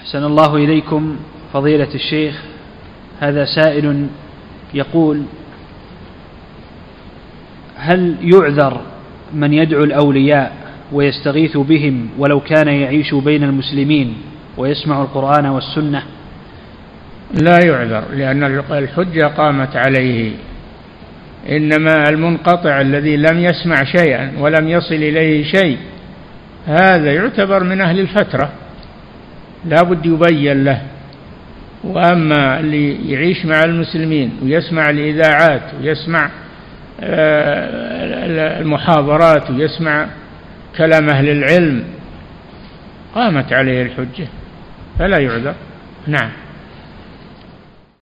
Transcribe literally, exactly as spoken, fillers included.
أحسن الله إليكم فضيلة الشيخ. هذا سائل يقول: هل يعذر من يدعو الأولياء ويستغيث بهم ولو كان يعيش بين المسلمين ويسمع القرآن والسنة؟ لا يعذر، لأن الحجة قامت عليه. إنما المنقطع الذي لم يسمع شيئا ولم يصل إليه شيء هذا يعتبر من أهل الفترة، لا بد يبين له. وأما اللي يعيش مع المسلمين ويسمع الإذاعات ويسمع المحاضرات ويسمع كلام أهل العلم قامت عليه الحجة فلا يعذر. نعم.